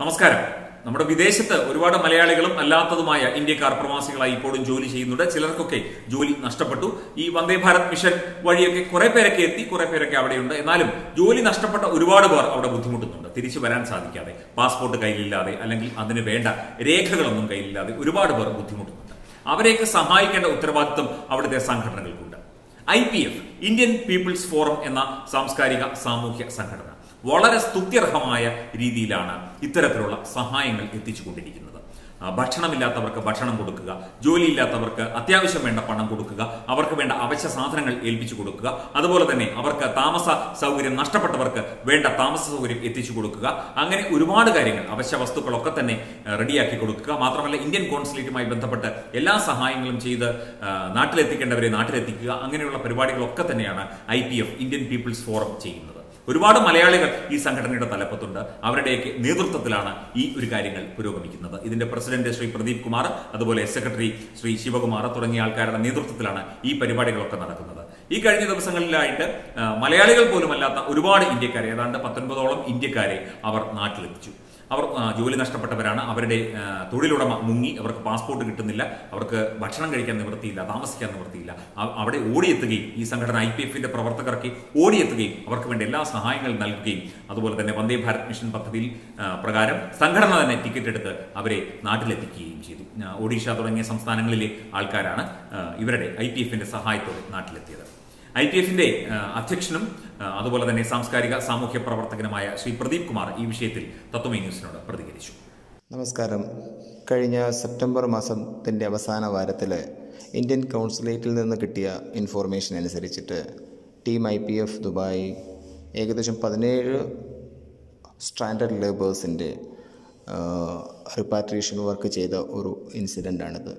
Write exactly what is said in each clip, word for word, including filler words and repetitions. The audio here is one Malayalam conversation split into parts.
നമസ്കാരം. നമ്മുടെ വിദേശത്ത് ഒരുപാട് മലയാളികളും അല്ലാത്തതുമായ ഇന്ത്യക്കാർ പ്രവാസികളായി ഇപ്പോഴും ജോലി ചെയ്യുന്നുണ്ട്. ചിലർക്കൊക്കെ ജോലി നഷ്ടപ്പെട്ടു. ഈ വന്ദേ ഭാരത് മിഷൻ വഴിയൊക്കെ കുറെ പേരൊക്കെ എത്തി, കുറെ പേരൊക്കെ അവിടെയുണ്ട്. എന്നാലും ജോലി നഷ്ടപ്പെട്ട ഒരുപാട് പേർ അവിടെ ബുദ്ധിമുട്ടുന്നുണ്ട്. തിരിച്ചു വരാൻ സാധിക്കാതെ, പാസ്പോർട്ട് കയ്യിലില്ലാതെ, അല്ലെങ്കിൽ അതിന് വേണ്ട രേഖകളൊന്നും കയ്യിലില്ലാതെ ഒരുപാട് പേർ ബുദ്ധിമുട്ടുന്നുണ്ട്. അവരെയൊക്കെ സഹായിക്കേണ്ട ഉത്തരവാദിത്വം അവിടുത്തെ സംഘടനകൾക്കുണ്ട്. I P F Indian people's forum എന്ന സാംസ്കാരിക സാമൂഹ്യ സംഘടന വളരെ സ്തുത്യർഹമായ രീതിയിലാണ് ഇത്തരത്തിലുള്ള സഹായങ്ങൾ എത്തിച്ചുകൊണ്ടിരിക്കുന്നത്. ഭക്ഷണമില്ലാത്തവർക്ക് ഭക്ഷണം കൊടുക്കുക, ജോലിയില്ലാത്തവർക്ക് അത്യാവശ്യം വേണ്ട പണം കൊടുക്കുക, അവർക്ക് വേണ്ട അവശ്യ സാധനങ്ങൾ ഏൽപ്പിച്ചു കൊടുക്കുക, അതുപോലെ തന്നെ അവർക്ക് താമസ സൗകര്യം നഷ്ടപ്പെട്ടവർക്ക് വേണ്ട താമസ സൗകര്യം എത്തിച്ചു കൊടുക്കുക, അങ്ങനെ ഒരുപാട് കാര്യങ്ങൾ, അവശ്യ വസ്തുക്കളൊക്കെ തന്നെ റെഡിയാക്കി കൊടുക്കുക. മാത്രമല്ല ഇന്ത്യൻ കോൺസുലേറ്റുമായി ബന്ധപ്പെട്ട് എല്ലാ സഹായങ്ങളും ചെയ്ത് നാട്ടിലെത്തിക്കേണ്ടവരെ നാട്ടിലെത്തിക്കുക, അങ്ങനെയുള്ള പരിപാടികളൊക്കെ തന്നെയാണ് I P F Indian people's forum ചെയ്യുന്നത്. ഒരുപാട് മലയാളികൾ ഈ സംഘടനയുടെ തലപ്പത്തുണ്ട്. അവരുടെയൊക്കെ നേതൃത്വത്തിലാണ് ഈ ഒരു കാര്യങ്ങൾ പുരോഗമിക്കുന്നത്. ഇതിന്റെ പ്രസിഡന്റ് ശ്രീ പ്രദീപ് കുമാർ, അതുപോലെ സെക്രട്ടറി ശ്രീ ശിവകുമാർ തുടങ്ങിയ ആൾക്കാരുടെ നേതൃത്വത്തിലാണ് ഈ പരിപാടികളൊക്കെ നടക്കുന്നത്. ഈ കഴിഞ്ഞ ദിവസങ്ങളിലായിട്ട് മലയാളികൾ പോലുമല്ലാത്ത ഒരുപാട് ഇന്ത്യക്കാരെ, ഏതാണ്ട് പത്തൊൻപതോളം ഇന്ത്യക്കാരെ അവർ നാട്ടിലെത്തിച്ചു. അവർ ജോലി നഷ്ടപ്പെട്ടവരാണ്. അവരുടെ തൊഴിലുടമ മുങ്ങി, അവർക്ക് പാസ്പോർട്ട് കിട്ടുന്നില്ല, അവർക്ക് ഭക്ഷണം കഴിക്കാൻ നിവൃത്തിയില്ല, താമസിക്കാൻ നിവൃത്തിയില്ല. അവിടെ ഓടിയെത്തുകയും ഈ സംഘടന ഐ പി എഫിന്റെ പ്രവർത്തകർക്ക് ഓടിയെത്തുകയും അവർക്ക് വേണ്ട എല്ലാ സഹായങ്ങളും നൽകുകയും, അതുപോലെ തന്നെ വന്ദേ ഭാരത് മിഷൻ പദ്ധതിയിൽ പ്രകാരം സംഘടന തന്നെ ടിക്കറ്റ് എടുത്ത് അവരെ നാട്ടിലെത്തിക്കുകയും ചെയ്തു. ഒഡീഷ തുടങ്ങിയ സംസ്ഥാനങ്ങളിലെ ആൾക്കാരാണ് ഇവരുടെ ഐ പി എഫിന്റെ സഹായത്തോടെ നാട്ടിലെത്തിയത്. ഐ പി എഫിന്റെ അധ്യക്ഷനും അതുപോലെ തന്നെ സാംസ്കാരിക സാമൂഹ്യ പ്രവർത്തകനുമായ ശ്രീ പ്രദീപ് കുമാർ ഈ വിഷയത്തിൽ തത്വമയി ന്യൂസിനോട് പ്രതികരിച്ചു. നമസ്കാരം. കഴിഞ്ഞ സെപ്റ്റംബർ മാസത്തിൻ്റെ അവസാന വാരത്തിൽ ഇന്ത്യൻ കൗൺസിലേറ്റിൽ നിന്ന് കിട്ടിയ ഇൻഫോർമേഷൻ അനുസരിച്ചിട്ട് team I P F Dubai ഏകദേശം പതിനേഴ് സ്റ്റാൻഡേർഡ് ലേബേഴ്സിൻ്റെ റിപ്പാട്രിയേഷൻ വർക്ക് ചെയ്ത ഒരു ഇൻസിഡൻ്റാണിത്.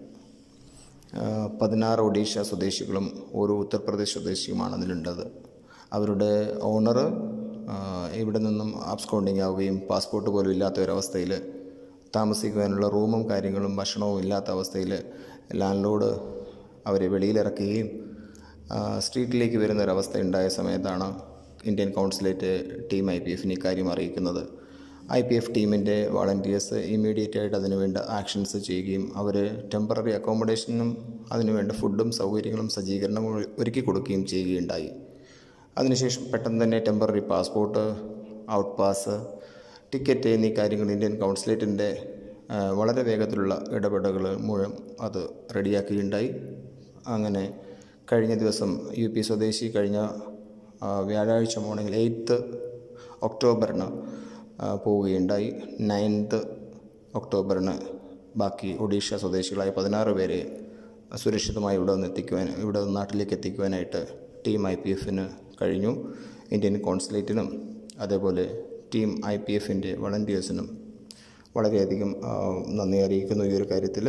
പതിനാറ് ഒഡീഷ സ്വദേശികളും ഒരു ഉത്തർപ്രദേശ് സ്വദേശിയുമാണ് അതിലുള്ളത്. അവരുടെ ഓണർ ഇവിടെ നിന്നും ആബ്സ്കോണ്ടിങ് ആവുകയും പാസ്പോർട്ട് പോലും ഇല്ലാത്ത ഒരവസ്ഥയിൽ, താമസിക്കുവാനുള്ള റൂമും കാര്യങ്ങളും ഭക്ഷണവും ഇല്ലാത്ത അവസ്ഥയിൽ ലാൻഡ് ലോഡ് അവരെ വെളിയിലിറക്കുകയും സ്ട്രീറ്റിലേക്ക് വരുന്ന ഒരവസ്ഥ ഉണ്ടായ സമയത്താണ് Indian consulate team I P എഫിന് ഇക്കാര്യം അറിയിക്കുന്നത്. ഐ പി എഫ് ടീമിൻ്റെ വോളണ്ടിയേഴ്സ് ഇമ്മീഡിയറ്റ് ആയിട്ട് അതിനുവേണ്ട ആക്ഷൻസ് ചെയ്യുകയും അവർ ടെമ്പററി അക്കോമഡേഷനും അതിനുവേണ്ട ഫുഡും സൗകര്യങ്ങളും സജ്ജീകരണവും ഒരുക്കി കൊടുക്കുകയും ചെയ്യുകയുണ്ടായി. അതിനുശേഷം പെട്ടെന്ന് തന്നെ temporary passport, out pass, ticket എന്നീ കാര്യങ്ങൾ ഇന്ത്യൻ കൗൺസിലേറ്റിൻ്റെ വളരെ വേഗത്തിലുള്ള ഇടപെടലുകൾ മൂലം അത് റെഡിയാക്കുകയുണ്ടായി. അങ്ങനെ കഴിഞ്ഞ ദിവസം യു പി സ്വദേശി കഴിഞ്ഞ വ്യാഴാഴ്ച മോർണിംഗ് എയ്ത്ത് ഒക്ടോബറിന് പോവുകയുണ്ടായി. നയൻത്ത് ഒക്ടോബറിന് ബാക്കി ഒഡീഷ സ്വദേശികളായ പതിനാറ് പേരെ സുരക്ഷിതമായി ഇവിടെ നിന്ന് എത്തിക്കുവാൻ ഇവിടെ നാട്ടിലേക്ക് എത്തിക്കുവാനായിട്ട് ടീം ഐ പി എഫിന് കഴിഞ്ഞു. ഇന്ത്യൻ കോൺസുലേറ്റിനും അതേപോലെ ടീം ഐ പി എഫിൻ്റെ വളണ്ടിയേഴ്സിനും വളരെയധികം നന്ദി അറിയിക്കുന്നു. ഈ ഒരു കാര്യത്തിൽ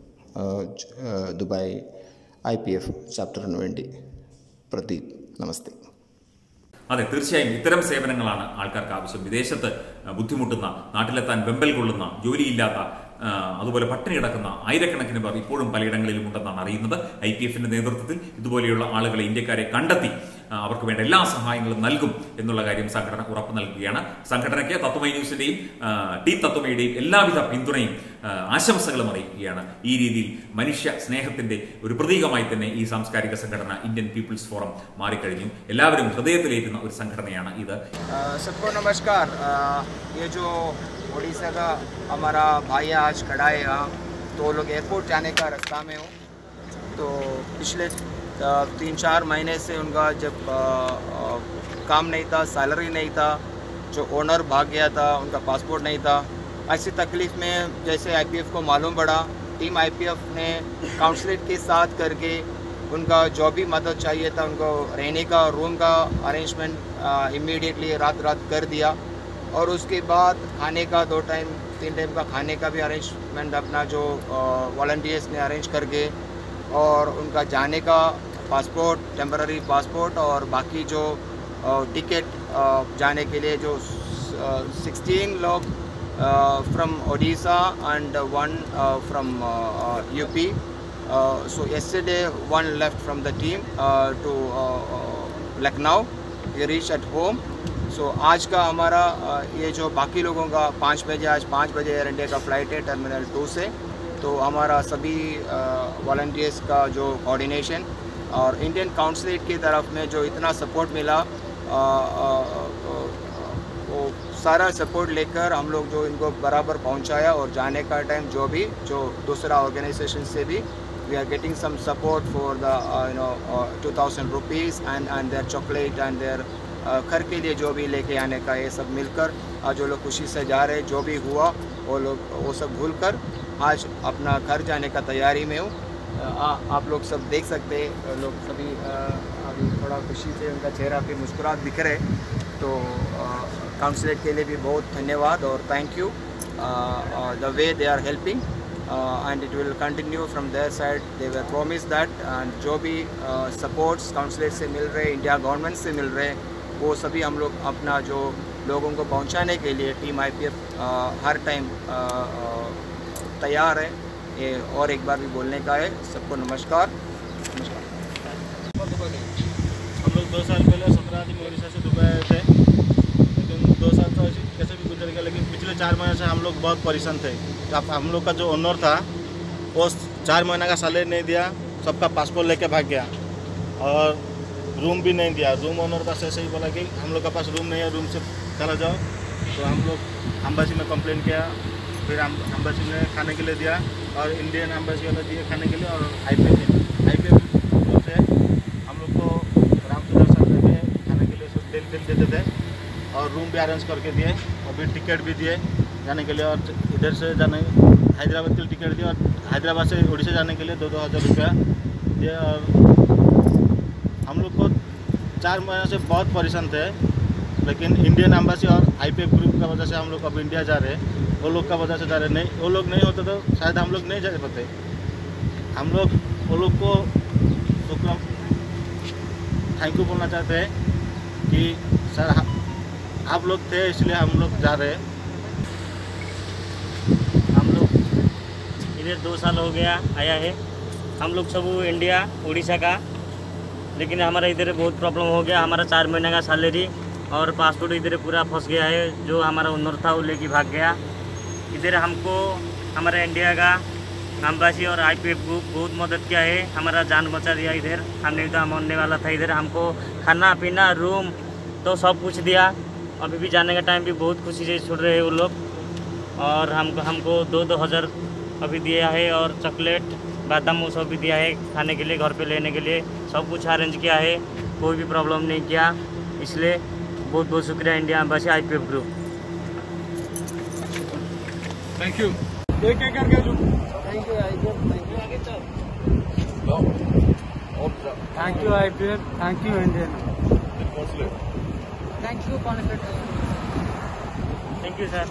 ദുബായ് ഐ പി എഫ് ചാപ്റ്ററിന് വേണ്ടി പ്രദീപ്. നമസ്തേ. അതെ, തീർച്ചയായും ഇത്തരം സേവനങ്ങളാണ് ആൾക്കാർക്ക് ആവശ്യം. വിദേശത്ത് ബുദ്ധിമുട്ടുന്ന, നാട്ടിലെത്താൻ വെമ്പൽ കൊള്ളുന്ന, ജോലിയില്ലാത്ത, അതുപോലെ പട്ടിണി കിടക്കുന്ന ആയിരക്കണക്കിന് പേർ ഇപ്പോഴും പലയിടങ്ങളിലും ഉണ്ടെന്നാണ് അറിയുന്നത്. ഐ പി എഫിന്റെ നേതൃത്വത്തിൽ ഇതുപോലെയുള്ള ആളുകളെ, ഇന്ത്യക്കാരെ കണ്ടെത്തി അവർക്ക് വേണ്ട എല്ലാ സഹായങ്ങളും നൽകും എന്നുള്ള കാര്യം സംഘടന ഉറപ്പു നൽകുകയാണ്. സംഘടനയ്ക്ക് തത്വമയി ന്യൂസിന്റെയും ടീം തത്വമയുടെയും എല്ലാവിധ പിന്തുണയും ആശംസകളും അറിയിക്കുകയാണ്. ഈ രീതിയിൽ മനുഷ്യ സ്നേഹത്തിന്റെ ഒരു പ്രതീകമായി തന്നെ ഈ സാംസ്കാരിക സംഘടന ഇന്ത്യൻ പീപ്പിൾസ് ഫോറം മാറിക്കഴിഞ്ഞു. എല്ലാവരും ഹൃദയത്തിലേറ്റുന്ന ഒരു സംഘടനയാണ് ഇത്. सबको नमस्कार. ये जो उड़ीसा का हमारा भाई आज खड़ा है यहाँ, तो लोग एयरपोर्ट जाने का रास्ता में हो, तो पिछले तीन चार महीने से उनका जब आ, आ, काम नहीं था, सैलरी नहीं था, जो ओनर भाग गया था, उनका पासपोर्ट नहीं था. ऐसी तकलीफ़ में जैसे आई पी एफ को मालूम पड़ा, टीम आई पी एफ ने काउंसलेट के साथ करके उनका जो भी मदद चाहिए था, उनको रहने का रूम का अरेंजमेंट इमीडिएटली रात रात कर दिया. और उसके बाद खाने का दो टाइम तीन टाइम का खाने का भी अरेंजमेंट अपना जो वॉलंटियर्स ने अरेंज करके, और उनका जाने का पासपोर्ट, टेम्पररी पासपोर्ट और बाकी जो टिकट जाने के लिए जो सिक्सटीन लोग from Odisha and one from U P. So yesterday one left from the team uh, to uh, uh, Lucknow. He reached at home so आज का हमारा ये जो बाकी लोगों का पाँच बजे आज पाँच बजे एयर इंडिया का फ़्लाइट है टर्मिनल टू से, तो हमारा सभी वॉलंटियर्स का जो कोऑर्डिनेशन और इंडियन काउंसलेट की तरफ में जो इतना सपोर्ट मिला, आ, आ, आ, वो सारा सपोर्ट लेकर हम लोग जो इनको बराबर पहुंचाया। और जाने का टाइम जो भी जो दूसरा ऑर्गेनाइजेशन से भी we are getting some support for the you know two thousand rupees and and their chocolate and their घर के लिए जो भी लेके आने का, ये सब मिलकर आज जो लोग खुशी से जा रहे, जो भी हुआ वो लोग वो सब भूल कर आज अपना घर जाने का तैयारी में हूँ। आप लोग सब देख सकते हैं, लोग सभी अभी थोड़ा खुशी से उनका चेहरा पे मुस्कुराहट दिख रहे। तो काउंसलेट के लिए भी बहुत धन्यवाद और thank you the way they are helping and it will continue from their side. They were promise that and जो भी सपोर्ट्स काउंसलेट से मिल रहे, इंडिया गवर्नमेंट से मिल रहे, वो सभी हम लोग अपना जो लोगों को पहुंचाने के लिए टीम आईपीएफ हर टाइम तैयार है। ये और एक बार भी बोलने का है। सबको नमस्कार नमस्कार। हम लोग दो साल पहले सत्रह दिन उड़ीसा से दुबई आए थे, लेकिन दो साल तो कैसे भी गुजर गया। लेकिन पिछले चार महीने से हम लोग बहुत परेशान थे। हम लोग का जो ओनर था वो चार महीने का सैलरी नहीं दिया, सबका पासपोर्ट लेके भाग गया और रूम भी नहीं दिया। रूम ओनर बस ऐसे ही बोला कि हम लोग के पास रूम नहीं है, रूम से चला जाओ। तो हम लोग एम्बेसी में कंप्लेन किया, फिर हम एम्बेसी ने खाने के लिए दिया और इंडियन एम्बेसी वाला दिए खाने के लिए, और आईपीएफ आईपीएफ से हम लोग को राम सुधर साहब लेके खाने के लिए सब दिल दिल देते थे और रूम भी अरेंज करके दिए और फिर टिकट भी दिए जाने के लिए। और इधर से जाने हैदराबाद के लिए टिकट दिए और हैदराबाद से उड़ीसा जाने के लिए दो दो हज़ार रुपया दिए। और हम लोग को चार महीने से बहुत परेशान थे, लेकिन इंडियन एम्बेसी और आईपीएफ ग्रुप का वजह से हम लोग अब इंडिया जा रहे हैं। वो लोग का वजह से जा रहे, नहीं वो लोग नहीं होते तो शायद हम लोग नहीं जा पाते। हम लोग वो लोग को शुक्र थैंक यू बोलना चाहते हैं कि सर आप लोग थे इसलिए हम लोग जा रहे हैं। हम लोग इधर दो साल हो गया आया है, हम लोग सब इंडिया उड़ीसा का, लेकिन हमारा इधर बहुत प्रॉब्लम हो गया। हमारा चार महीने का सैलरी और पासपोर्ट इधर पूरा फंस गया है। जो हमारा ओनर था वो लेके भाग गया। इधर हमको हमारा इंडिया का एम्बेसी और आईपीएफ ग्रुप बहुत मदद किया है, हमारा जान बचा दिया। इधर हम नहीं तो मरने वाला था। इधर हमको खाना पीना रूम तो सब कुछ दिया। अभी भी जाने का टाइम भी बहुत खुशी से छोड़ रहे हैं वो लोग। और हमको हमको दो दो हज़ार अभी दिया है और चॉकलेट बादाम वो सब भी दिया है खाने के लिए, घर पे लेने के लिए सब कुछ अरेंज किया है। कोई भी प्रॉब्लम नहीं किया, इसलिए बहुत बहुत शुक्रिया India embassy IPF group. Thank you. एक एक करके जो thank you IPF, thank you IPF, thank you Indian, thank you conference, thank you sir.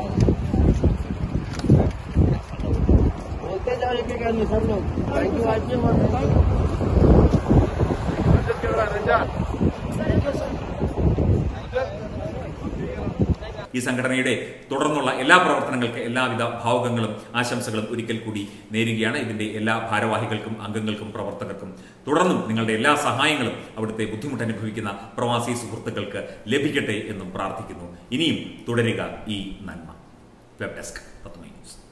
बोलते जाओ एक एक करके सब लोग। थैंक यू आईपीएफ और ഈ സംഘടനയുടെ തുടർന്നുള്ള എല്ലാ പ്രവർത്തനങ്ങൾക്ക് എല്ലാവിധ ഭാവുകങ്ങളും ആശംസകളും ഒരിക്കൽ കൂടി നേരുകയാണ്. ഇതിന്റെ എല്ലാ ഭാരവാഹികൾക്കും അംഗങ്ങൾക്കും പ്രവർത്തകർക്കും തുടർന്നും നിങ്ങളുടെ എല്ലാ സഹായങ്ങളും അവിടുത്തെ ബുദ്ധിമുട്ട് അനുഭവിക്കുന്ന പ്രവാസി സുഹൃത്തുക്കൾക്ക് ലഭിക്കട്ടെ എന്നും പ്രാർത്ഥിക്കുന്നു. ഇനിയും തുടരുക ഈ നന്മ. Web desk Tatwamayi news.